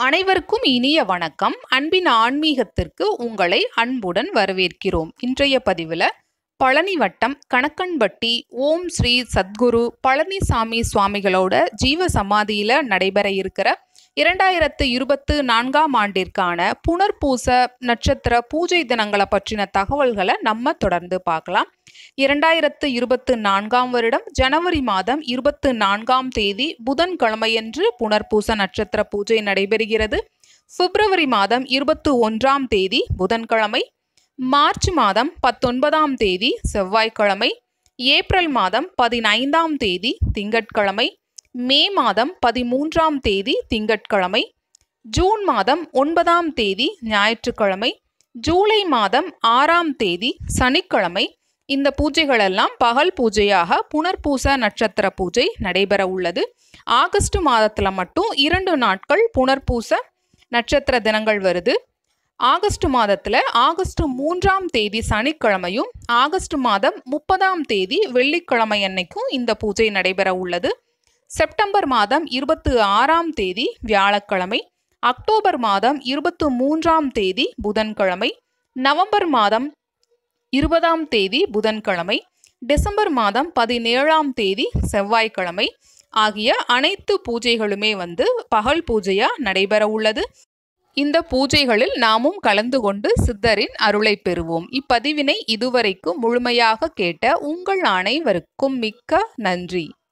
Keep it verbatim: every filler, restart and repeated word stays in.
அனைவருக்கும் இனிய வணக்கம். அன்பின் ஆன்மீகத்திற்கு உங்களை அன்புடன் வரவேற்கிறோம். இன்றைய பதிவில் பழனி வட்டம் கணக்கன்பட்டி ஓம் ஸ்ரீ சத்குரு பழனிசாமி சுவாமிகளோட ஜீவ சமாதியில் நடைபெற இருக்கிற இரண்டாயிரத்து இருபத்து நான்காம் ஆண்டிற்கான புனர்பூச நட்சத்திர பூஜை தினங்களை பற்றின தகவல்களை நம்ம தொடர்ந்து பார்க்கலாம். இரண்டாயிரத்து இருபத்து நான்காம் வருடம் ஜனவரி மாதம் இருபத்து நான்காம் தேதி புதன்கிழமையன்று புனர்பூச நட்சத்திர பூஜை நடைபெறுகிறது. பிப்ரவரி மாதம் இருபத்தி ஒன்றாம் தேதி புதன்கிழமை, மார்ச் மாதம் பத்தொன்பதாம் தேதி செவ்வாய்க்கிழமை, ஏப்ரல் மாதம் பதினைந்தாம் தேதி திங்கட்கிழமை, மே மாதம் பதிமூன்றாம் தேதி திங்கட்கிழமை, ஜூன் மாதம் ஒன்பதாம் தேதி ஞாயிற்றுக்கிழமை, ஜூலை மாதம் ஆறாம் தேதி சனிக்கிழமை. இந்த பூஜைகள் எல்லாம் பகல் பூஜையாக புனர்பூச நட்சத்திர பூஜை நடைபெற உள்ளது. ஆகஸ்ட் மாதத்தில் மட்டும் இரண்டு நாட்கள் புனர்பூச நட்சத்திர தினங்கள் வருது. ஆகஸ்ட் மாதத்தில் ஆகஸ்ட் மூன்றாம் தேதி சனிக்கிழமையும் ஆகஸ்ட் மாதம் முப்பதாம் தேதி வெள்ளிக்கிழமை அன்னைக்கும் இந்த பூஜை நடைபெற உள்ளது. செப்டம்பர் மாதம் இருபத்தி ஆறாம் தேதி வியாழக்கிழமை, அக்டோபர் மாதம் இருபத்தி மூன்றாம் தேதி புதன்கிழமை, நவம்பர் மாதம் இருபதாம் தேதி புதன்கிழமை, டிசம்பர் மாதம் பதினேழாம் தேதி செவ்வாய்க்கிழமை ஆகிய அனைத்து பூஜைகளுமே வந்து பகல் பூஜையா நடைபெற உள்ளது. இந்த பூஜைகளில் நாமும் கலந்து கொண்டு சித்தரின் அருளை பெறுவோம். இப்பதிவினை இதுவரைக்கும் முழுமையாக கேட்ட உங்கள் அனைவருக்கும் மிக்க நன்றி.